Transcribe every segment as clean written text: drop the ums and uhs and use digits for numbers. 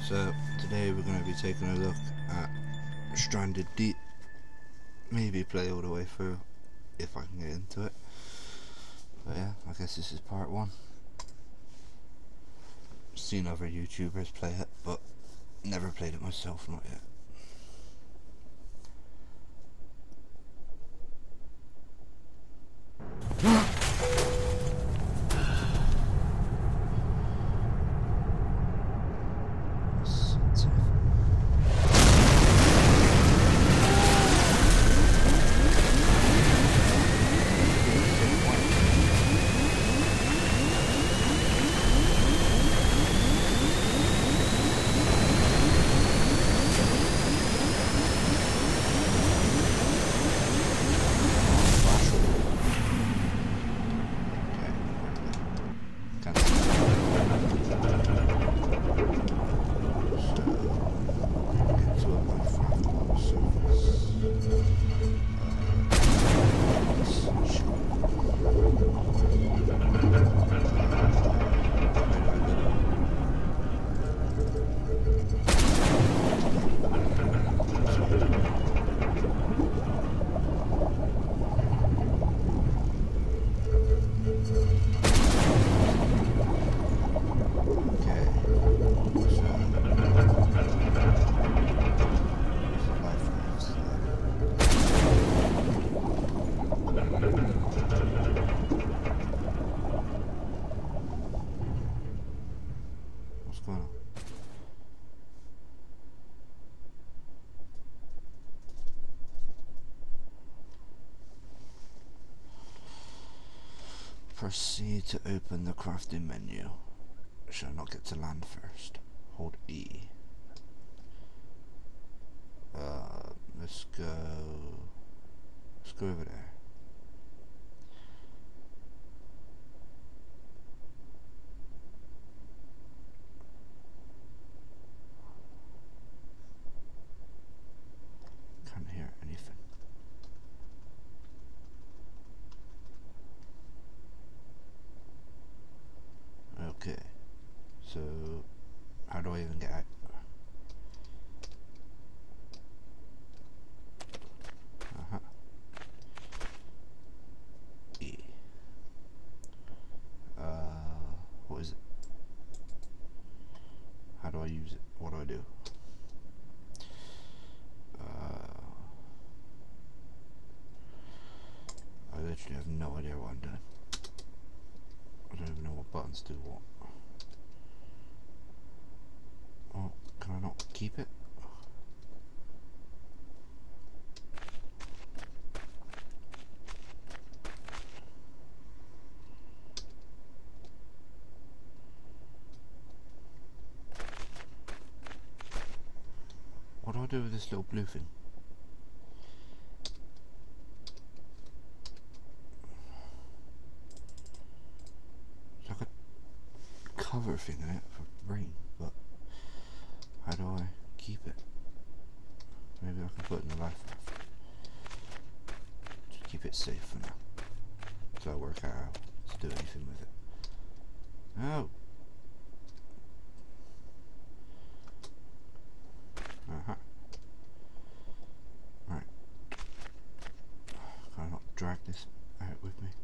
So today we're going to be taking a look at Stranded Deep. Maybe play all the way through if I can get into it. But yeah, I guess this is part one. Seen other YouTubers play it, but never played it myself, not yet. Proceed to open the crafting menu. Shall not get to land first. Hold E. Let's go over there. Can't hear anything. Okay, so how do I even get out? E. What is it? How do I use it? What do I do? I literally have no idea what I'm doing. I don't even know what buttons do what. Oh, can I not keep it? What do I do with this little blue thing? It's like a cover thing in it for rain, but how do I keep it? Maybe I can put it in the life raft. Just keep it safe for now. So I work out how to do anything with it. Oh! Right. Can I not drag this out with me?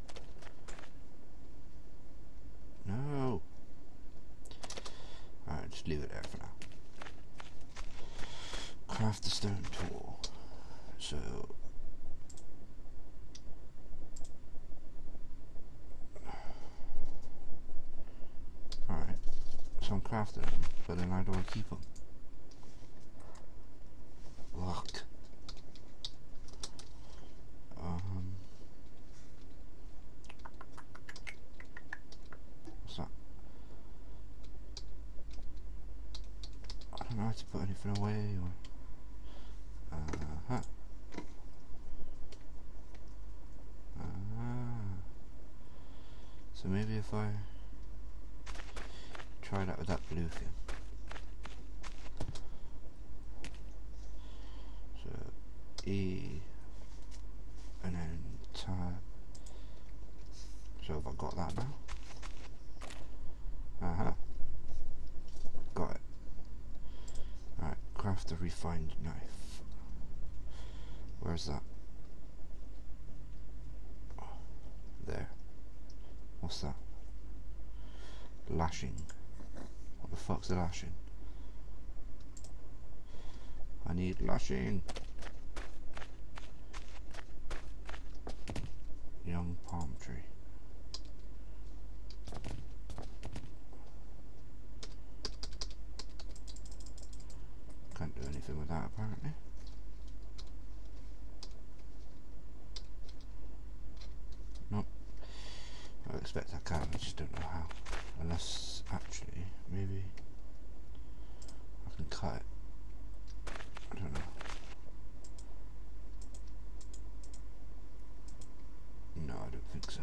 No! Alright, just leave it there for now. Craft the stone tool. So alright. So I'm crafting them, but then how do I keep them? Lock. What's that? I don't know how to put anything away or so maybe if I try that with that blue thing. So E and then tab. So have I got that now? Got it. the refined knife. Where's that? There. What's that? Lashing. What the fuck's a lashing? I need lashing. Young palm tree. Can't do anything with that apparently. Nope. I expect I can, I just don't know how. Unless, actually, maybe I can cut it. I don't know. No, I don't think so.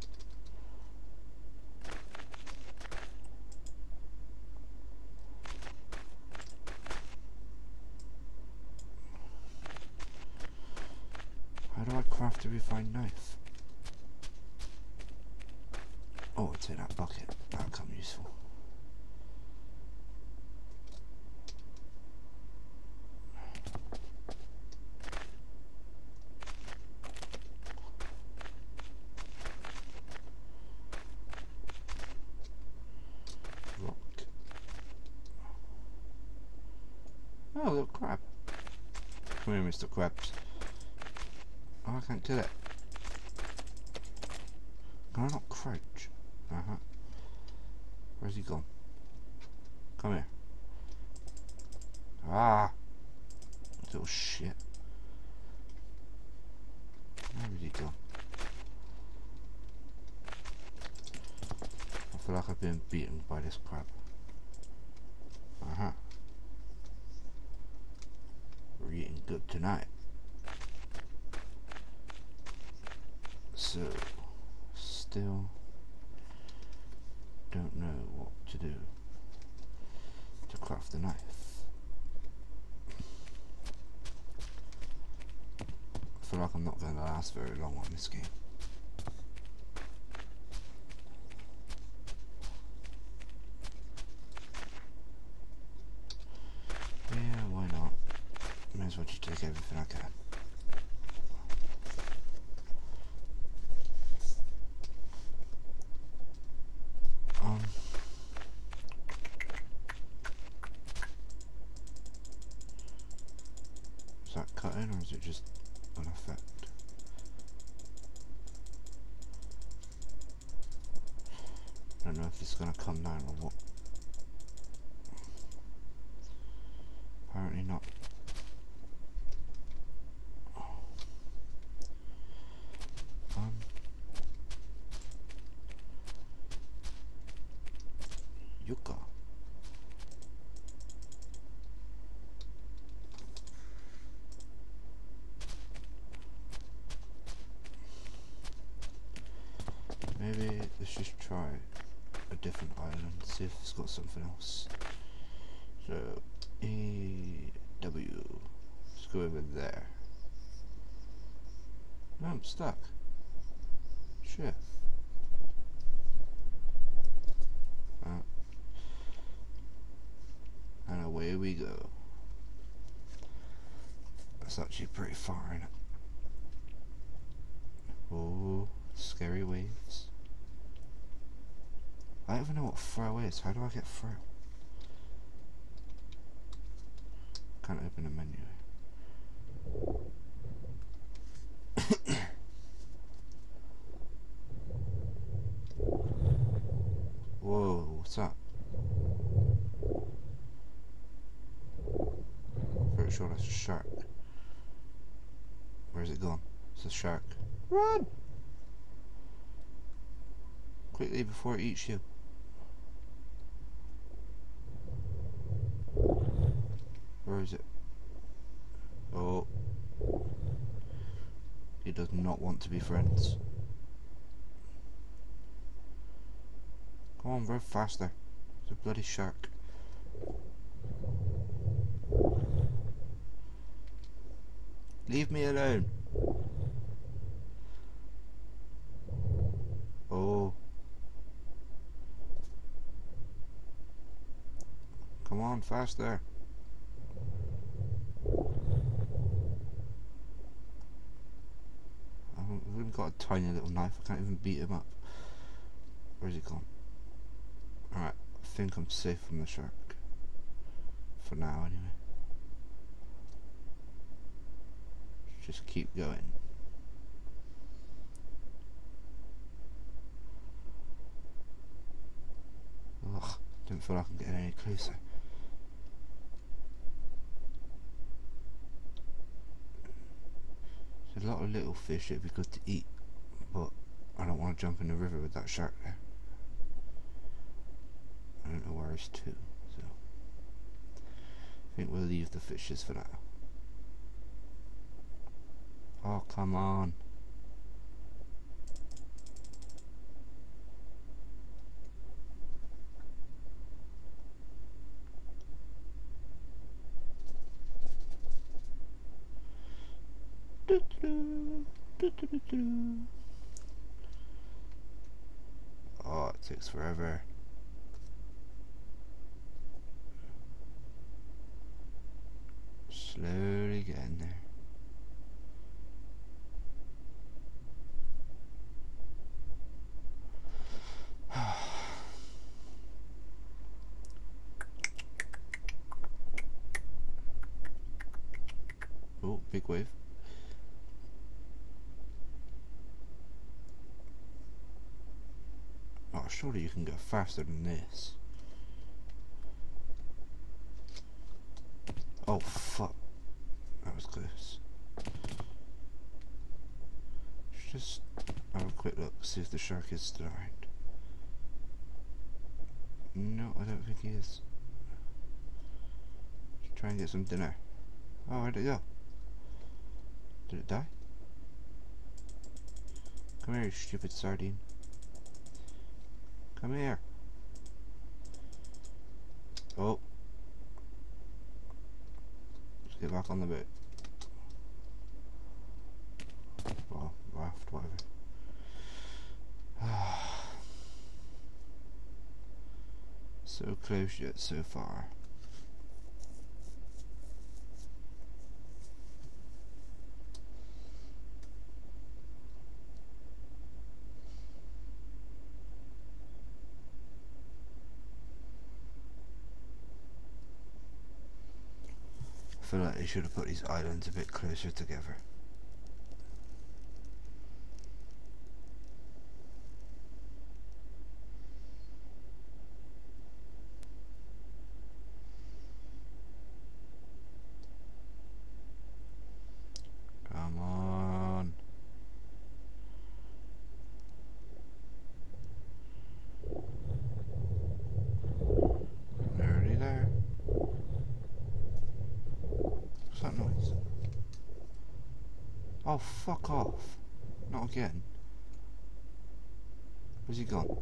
How do I craft a refined knife? Oh, I'll take that bucket. That'll come useful. Rock. Oh, little crab. Come here, Mr. Krabs. Oh, I can't kill it. Can I not crouch? Where's he gone? Come here. Ah! Little shit. Where did he go? I feel like I've been beaten by this crab. We're eating good tonight. So, still don't know what to do to craft the knife. I feel like I'm not going to last very long on this game. Yeah, why not? May as well just take everything I can. Is that cutting or is it just an effect? I don't know if it's going to come down or what. Apparently not. Yucca. Maybe let's just try a different island, see if it's got something else. So, EW. Let's go over there. No, I'm stuck. Shit. And away we go. That's actually pretty far, isn't it? Oh, scary waves. I don't even know what throw is. How do I get through? Can't open the menu. Whoa, what's that? Pretty sure that's a shark. Where's it gone? It's a shark. Run! Quickly before it eats you. Where is it? Oh. He does not want to be friends. Come on, bro, faster. It's a bloody shark. Leave me alone. Oh. Come on, faster. I've only got a tiny little knife, I can't even beat him up. Where's he gone? Alright, I think I'm safe from the shark. For now, anyway. Just keep going. Ugh, don't feel like I'm getting any closer. There's a lot of little fish that'd be good to eat, but I don't want to jump in the river with that shark there. I don't know where he's to, so I think we'll leave the fishes for now. Oh, come on. Oh, it takes forever. Slowly getting there. Oh, big wave. Oh, surely you can go faster than this. Oh, fuck. That was close. Just have a quick look, see if the shark is still around. No, I don't think he is. Let's try and get some dinner. Oh, where'd it go? Did it die? Come here, you stupid sardine. Come here. Oh. Let's get back on the boat. Well, raft, whatever. So close yet so far. I feel like they should have put these islands a bit closer together. Come on. Nearly there. What's that noise? Oh, fuck off. Not again. Where's he gone?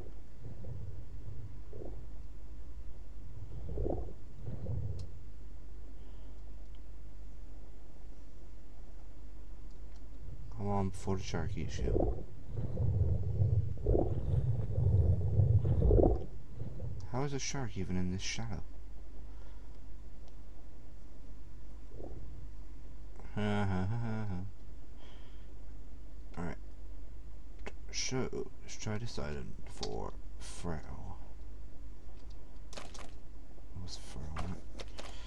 Come on before the shark eats you. How is a shark even in this shallow? Alright. So, let's try this island for Frau. What's Frau on it?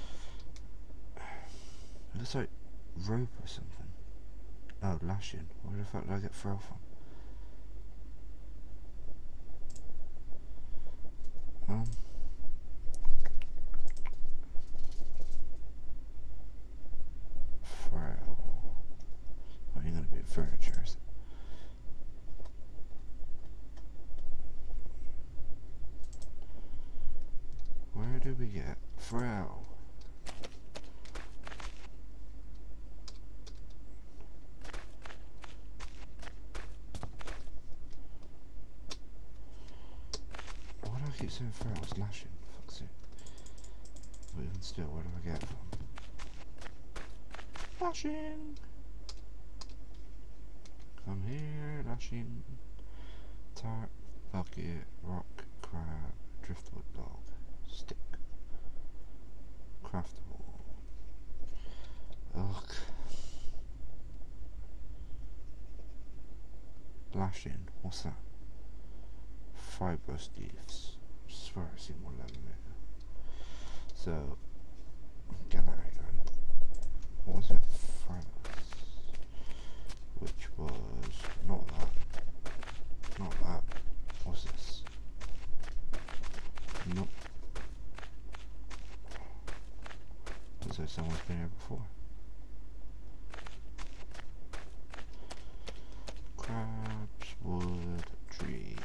It looks like rope or something. Oh, lashing. Where the fuck did I get Frau from? Frau. Oh, ain't gonna be furniture, is it? Where did we get Frau? Why do I keep saying Frau's lashing? Fuck's sake. But even still, where do I get it from? Lashing! Come here, lashing. Tart, bucket, rock, crab, driftwood log, stick. Craftable. Ugh. Lashing. What's that? Fibrous leaves. I swear I've seen one of them. So, get that again. What was it? Fibrous. Which was not that. Not that. What's this? Nope. Looks like someone's been here before. Crabs, wood, trees.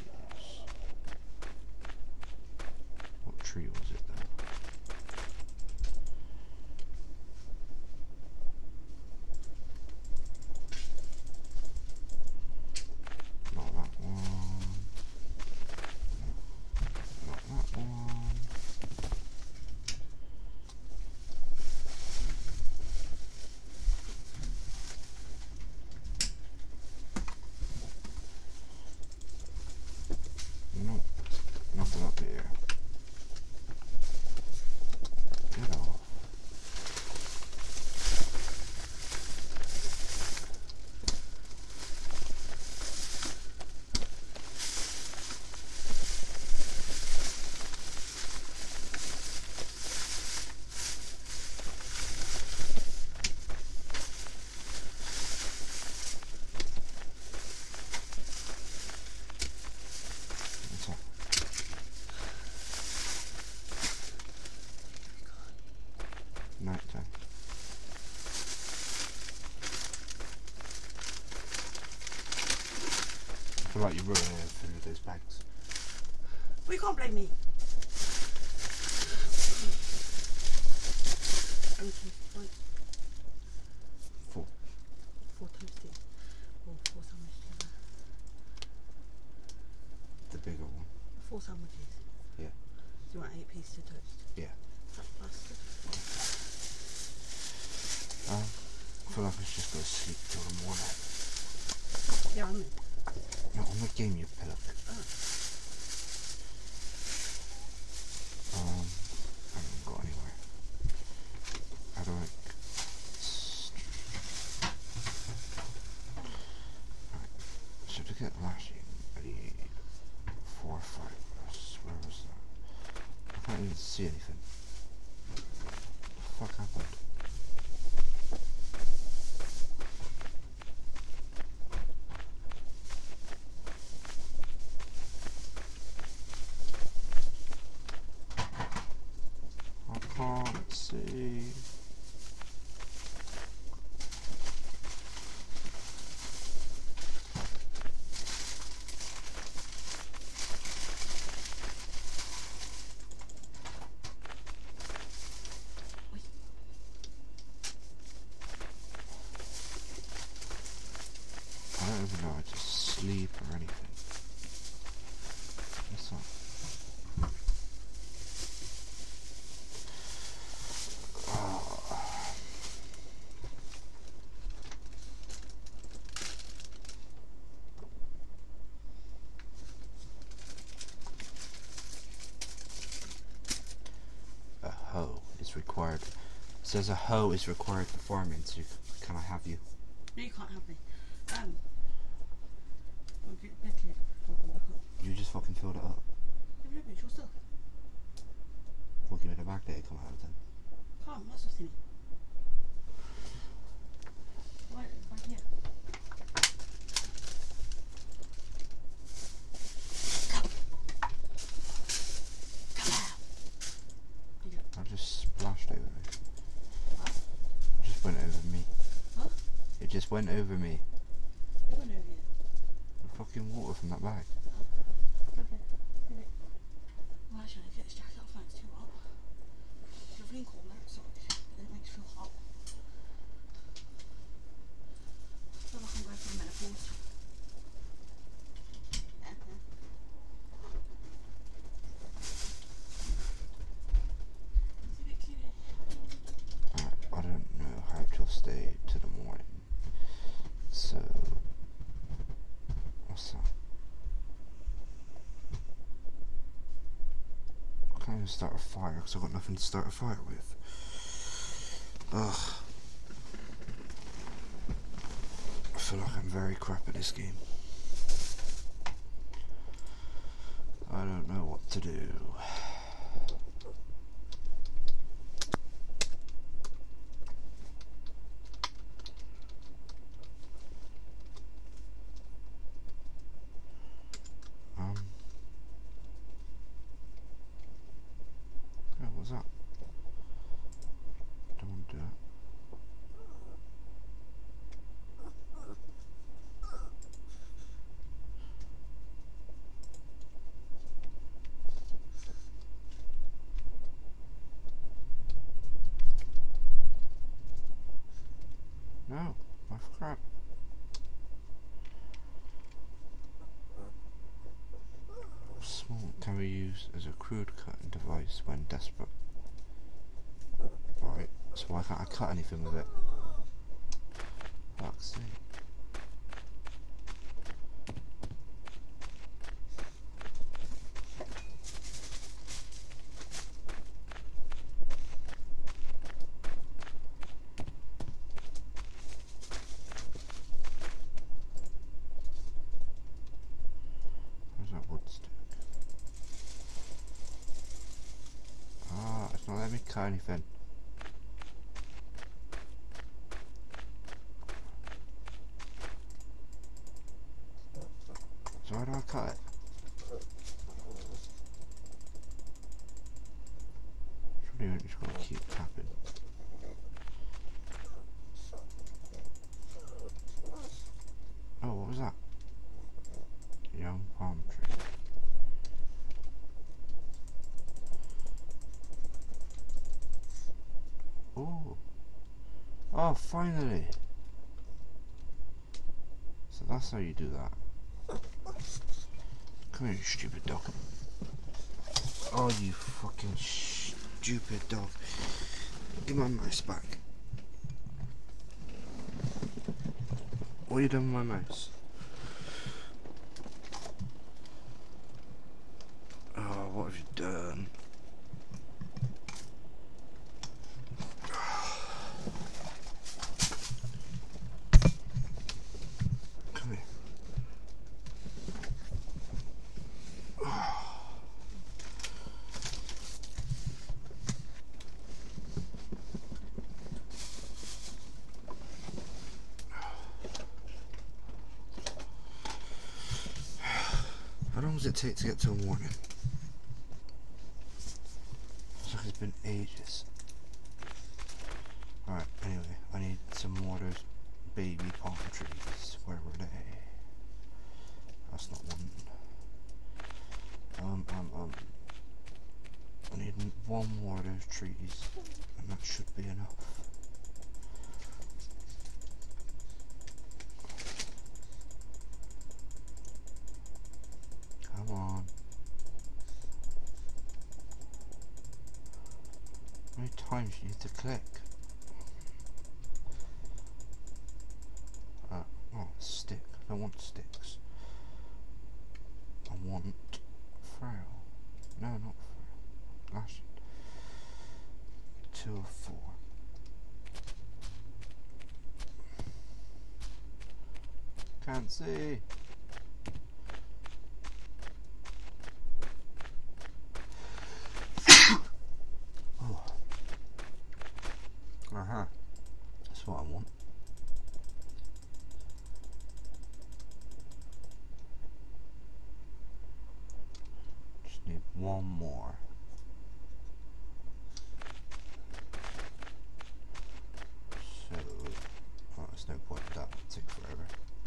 What tree was it though? Not that one. Not that one. Nope, nothing up here. Get off. What's up? Night time. I feel like you're ruining everything with those bags. Well, you can't blame me. Four. 4 toasted or 4 sandwiches. The bigger one. 4 sandwiches. Yeah. Do you want 8 pieces of toast? Yeah. Fat bastard. I feel like I should just go to sleep till the morning. Yeah, I'm in. No, I'm not game you pillow. Oh. I haven't got anywhere. How do I... Right. So to get lashing, I need 4 or 5. Where was that? I can't even see anything. What the fuck happened? I can't see. I don't even know how to sleep or anything. What's that? A hoe is required. It says a hoe is required for farming, so can I have you? No, you can't have me. I'll get bed cleared before I come back up. You just fucking filled it up. Yeah, but it's your stuff. We'll give it a bag that it come out of then. Can't, that's what's in it. Right here. Come out. Yeah. I just splashed over me. What? It just went over me. Huh? It just went over me. It went over here. The fucking water from that bag. Okay. Get it. Well, actually, I get this jacket off when it's too hot. It's lovely and cold outside, but it makes me feel hot. I feel like I'm going through menopause. I don't know how to stay to the morning. So, what's that? I can't even start a fire because I've got nothing to start a fire with. Ugh. I feel like I'm very crap at this game. don't know what to do. What was that? Don't want to do that. No, I forgot. Small can be used as a crude cutting device when desperate. Right, so why can't I cut anything with it? Fuck's sake. Where's that wood stick? Ah, it's not letting me cut anything. So how do I cut it? Surely you just gotta keep tapping. Oh, what was that? Young palm tree. Oh. Oh, finally. So that's how you do that. Come here, you stupid dog. Oh, you fucking stupid dog. Give my mouse back. What have you done with my mouse? Oh, what have you done? Come here. How long does it take to get till morning? Looks like it's been ages. Alright, anyway, I need some more of those baby palm trees. Where were they? That's not one. I need one more of those trees, and that should be enough. Come on. How many times you need to click? Oh, stick. I don't want sticks. I want frail. No, not frail. Lash. 2 of 4. Can't see. Oh. That's what I want. Just need one more. So, oh, there's no point in that. It'll take forever.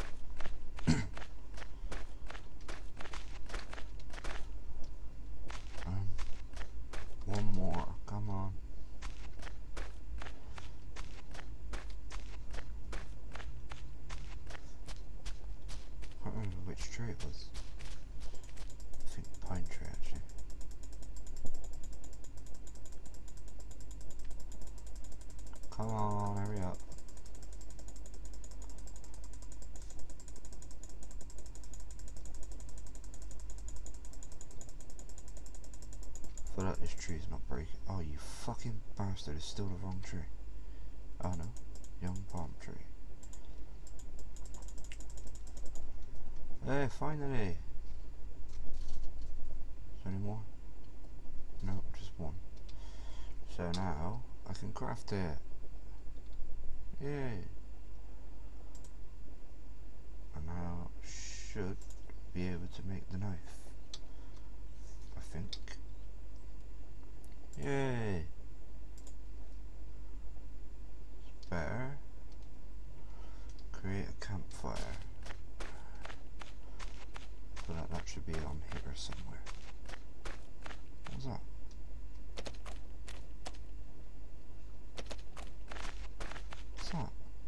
One more. Come on. I don't remember which tree it was. I think pine tree actually. Come on, hurry up. I feel like this tree's not breaking. Oh, you fucking bastard, it's still the wrong tree. Oh no, young palm tree. Hey, finally! anymore? No, just one. So now I can craft it. Yay! And now should be able to make the knife, I think. Yay! It's better. Create a campfire. So that should be on here somewhere. What's that? What's that?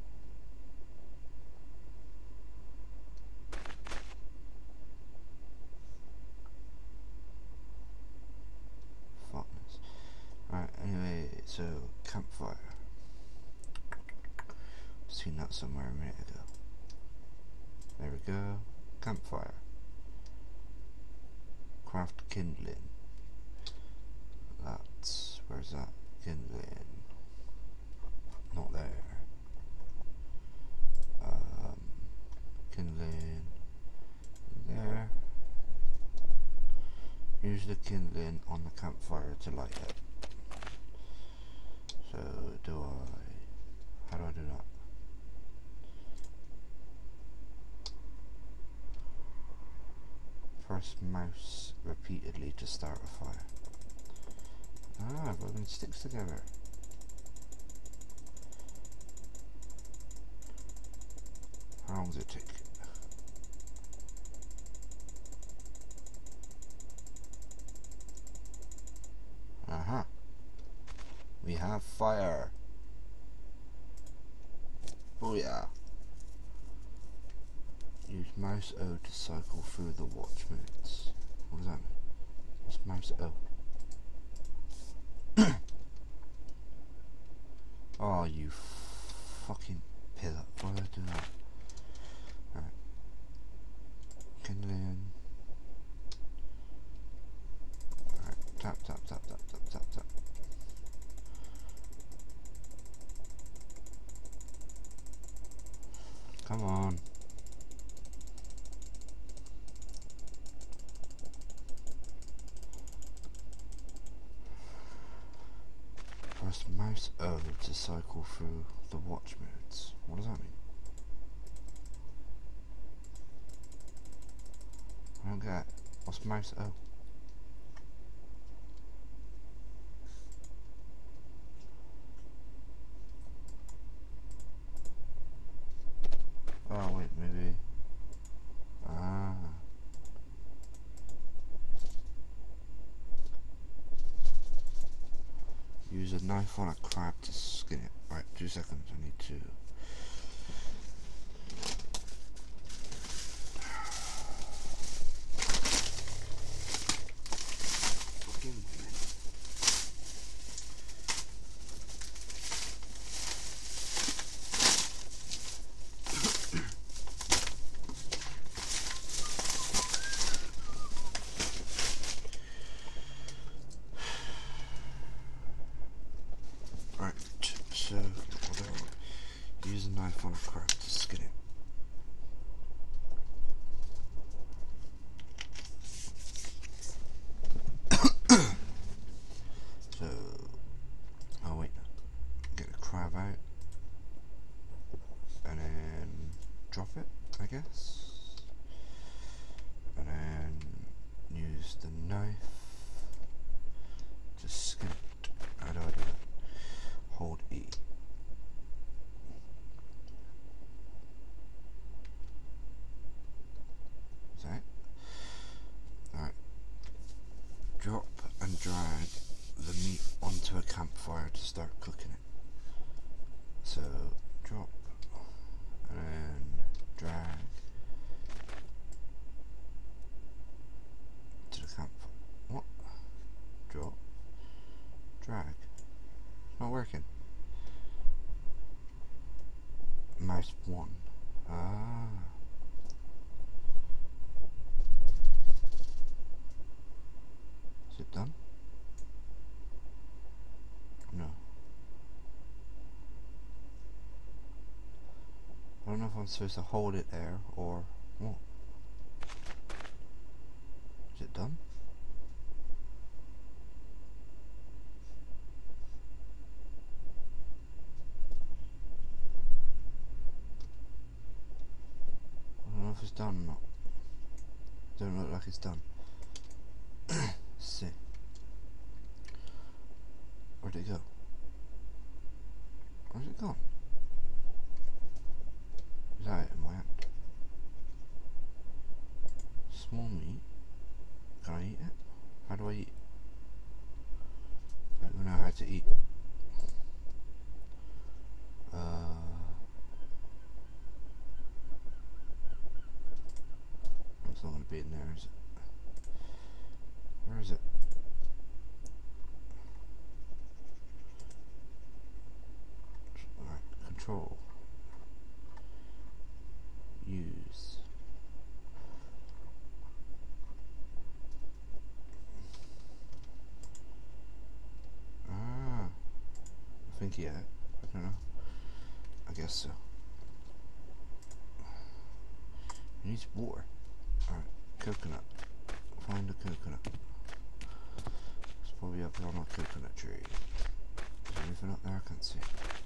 Fuckness. Right, anyway, so campfire. Seen that somewhere a minute ago. There we go. Campfire. Craft kindling. That's, where's that? Kindling. Not there. Kindling. There. Use the kindling on the campfire to light it. So how do I do that? Press mouse repeatedly to start a fire. Ah, rubbing sticks together. How long does it take? Aha. We have fire. Booyah. Use mouse O to cycle through the watch modes. What does that mean? What's mouse O? Oh, you fucking pillar. Why did I do that? Alright. Kindling. Alright, tap, tap, tap, tap, tap, tap, tap. Come on. Press mouse O to cycle through the watch modes. What does that mean? I don't get it. What's mouse O? Oh wait, maybe. Ah. Use a knife on a crab to skin it. Right, 2 seconds. I need to. So, use a knife on a crab to skin it. So, oh wait, get the crab out and then drop it, I guess, and then use the knife to skin it. How do I do that? Hold E. Is that it? Alright. Drop and drag the meat onto a campfire to start cooking it. So, drop and then drag to the campfire. What? Drop. Drag. Not working. Mouse 1. Ah. Is it done? No. I don't know if I'm supposed to hold it there or what. Is it done? if it's done or not. Don't look like it's done. Let's see. Where'd it go? Where's it gone? Is that it in my hand? Small meat. Can I eat it? How do I eat? I don't know how to eat. It's not going to be in there, is it? Where is it? Alright, control. Use. I think yeah. I don't know. I guess so. It needs water. Alright, coconut. Find a coconut. It's probably up here on a coconut tree. Is there anything up there I can't see?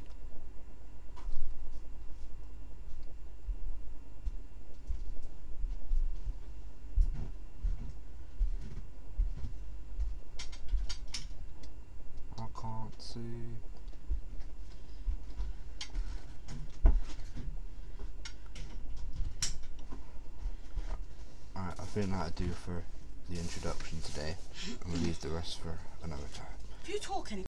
I can't see. Alright, I think that'll do for the introduction today. I'm gonna leave the rest for another time. If you talk any